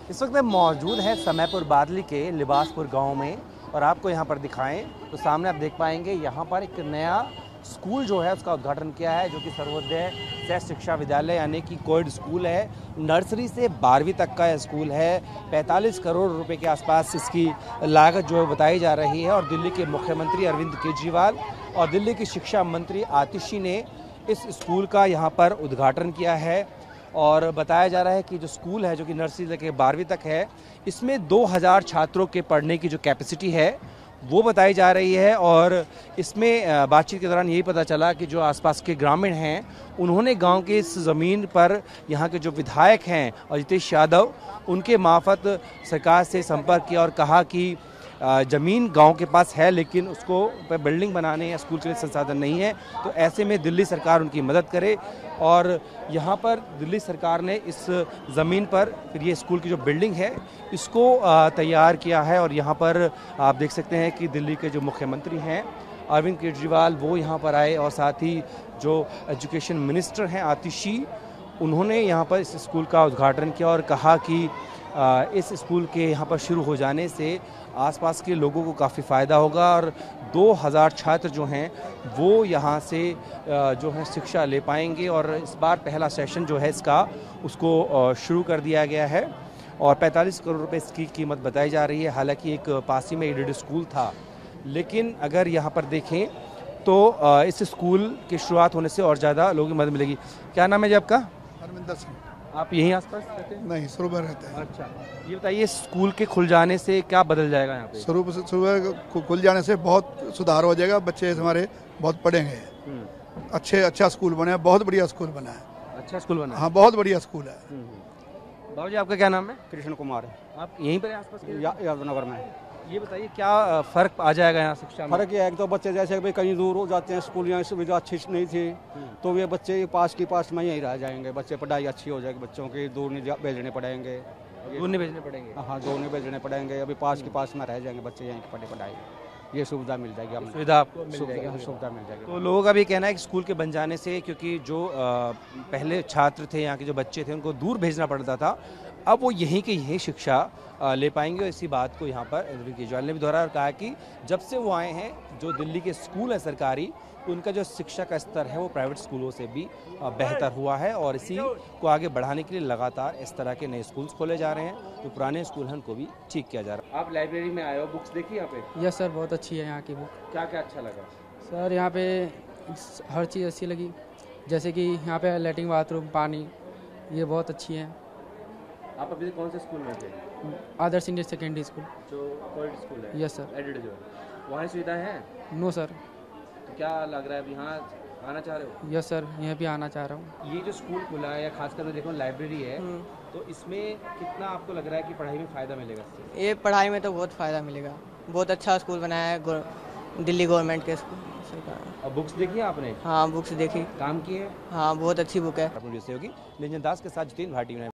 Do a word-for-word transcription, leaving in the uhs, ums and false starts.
इस वक्त हम मौजूद हैं समयपुर बादली के लिबासपुर गांव में और आपको यहां पर दिखाएं तो सामने आप देख पाएंगे यहां पर एक नया स्कूल जो है उसका उद्घाटन किया है, जो कि सर्वोदय सह शिक्षा विद्यालय यानी कि कोएड स्कूल है। नर्सरी से बारहवीं तक का यह स्कूल है। पैंतालीस करोड़ रुपए के आसपास इसकी लागत जो है बताई जा रही है और दिल्ली के मुख्यमंत्री अरविंद केजरीवाल और दिल्ली की शिक्षा मंत्री आतिशी ने इस स्कूल का यहाँ पर उद्घाटन किया है। और बताया जा रहा है कि जो स्कूल है, जो कि नर्सरी से लेकर बारहवीं तक है, इसमें दो हज़ार छात्रों के पढ़ने की जो कैपेसिटी है वो बताई जा रही है। और इसमें बातचीत के दौरान यही पता चला कि जो आसपास के ग्रामीण हैं उन्होंने गांव के इस ज़मीन पर यहाँ के जो विधायक हैं अजितेश यादव, उनके मार्फत सरकार से संपर्क किया और कहा कि ज़मीन गांव के पास है लेकिन उसको पर बिल्डिंग बनाने या स्कूल के लिए संसाधन नहीं है, तो ऐसे में दिल्ली सरकार उनकी मदद करे। और यहाँ पर दिल्ली सरकार ने इस ज़मीन पर फिर ये स्कूल की जो बिल्डिंग है इसको तैयार किया है। और यहाँ पर आप देख सकते हैं कि दिल्ली के जो मुख्यमंत्री हैं अरविंद केजरीवाल वो यहाँ पर आए और साथ ही जो एजुकेशन मिनिस्टर हैं आतिशी, उन्होंने यहाँ पर इस स्कूल का उद्घाटन किया और कहा कि इस स्कूल के यहाँ पर शुरू हो जाने से आसपास के लोगों को काफ़ी फ़ायदा होगा और दो हज़ार छात्र जो हैं वो यहाँ से जो है शिक्षा ले पाएंगे। और इस बार पहला सेशन जो है इसका उसको शुरू कर दिया गया है और पैंतालीस करोड़ रुपए इसकी कीमत बताई जा रही है। हालांकि एक पास ही में एडेड स्कूल था, लेकिन अगर यहाँ पर देखें तो इस स्कूल की शुरुआत होने से और ज़्यादा लोगों की मदद मिलेगी। क्या नाम है जी आपका? हरमिंदर सिंह। आप यहीं आसपास रहते हैं? नहीं, सुरभा रहते हैं। अच्छा, ये बताइए स्कूल के खुल जाने से क्या बदल जाएगा यहाँ पे? शुरू से सुबह खुल जाने से बहुत सुधार हो जाएगा, बच्चे हमारे बहुत पढ़ेंगे। अच्छे अच्छा स्कूल बना है, बहुत बढ़िया स्कूल बना है। अच्छा स्कूल बना है? हाँ, बहुत बढ़िया स्कूल है। बाबू जी, आपका क्या नाम है? कृष्ण कुमार। आप यहीं पर आसपास के? या, यादवनगर में। ये बताइए क्या फ़र्क आ जाएगा यहाँ शिक्षा में? फर्क ये है कि तो बच्चे जैसे भाई कहीं दूर हो जाते हैं, स्कूल यहाँ सुविधा अच्छी नहीं थी, तो ये बच्चे पास की पास में यहीं रह जाएंगे। बच्चे पढ़ाई अच्छी हो जाएगी, बच्चों की दूर नहीं भेजने पड़ेंगे। दूर नहीं भेजने पड़ेंगे? हाँ, दूर नहीं भेजने पड़ेंगे। अभी पास के पास में रह जाएंगे बच्चे, यहीं पढ़े पढ़ाई ये सुविधा मिल जाएगी हमें। सुविधा आपको मिल जाएगी? सुविधा मिल जाएगी। तो लोगों का भी कहना है कि स्कूल के बन जाने से, क्योंकि जो पहले छात्र थे यहाँ के जो बच्चे थे उनको दूर भेजना पड़ता था, अब वो यहीं के यहीं शिक्षा ले पाएंगे। और इसी बात को यहाँ पर अरविंद केजरीवाल ने भी दोहराया और कहा कि जब से वो आए हैं जो दिल्ली के स्कूल हैं सरकारी, उनका जो शिक्षा का स्तर है वो प्राइवेट स्कूलों से भी बेहतर हुआ है और इसी को आगे बढ़ाने के लिए लगातार इस तरह के नए स्कूल्स खोले जा रहे हैं। जो पुराने स्कूल हैं उनको भी ठीक किया जा रहा है। आप लाइब्रेरी में आए हो, बुक्स देखी यहाँ पे? यस सर, बहुत अच्छी है यहाँ की बुक। क्या क्या अच्छा लगा सर? यहाँ पे हर चीज़ अच्छी लगी, जैसे कि यहाँ पे लैट्रिन, बाथरूम, पानी, ये बहुत अच्छी है। आप अभी कौन से स्कूल में थे? आदर्श इंडियन सेकेंडरी स्कूल, जो कोएड स्कूल है? Yes sir. एडेड जो है, वहाँ सुविधा है? No sir. तो क्या लग रहा है, अब यहाँ आना चाह रहे हो? यस सर, यहाँ भी आना चाह रहा हूँ। ये जो स्कूल खुला है या खासकर मैं देखो लाइब्रेरी है, तो इसमें कितना आपको लग रहा है कि पढ़ाई में फ़ायदा मिलेगा इससे? ये पढ़ाई में तो बहुत फ़ायदा मिलेगा। बहुत अच्छा स्कूल बनाया है दिल्ली गवर्नमेंट के स्कूल सरकार। और बुक्स देखी आपने? हाँ, बुक्स देखी। काम की है? हाँ, बहुत अच्छी बुक है। अपनी होगी निरंजन दास के साथ जितेंद्र भाटी में।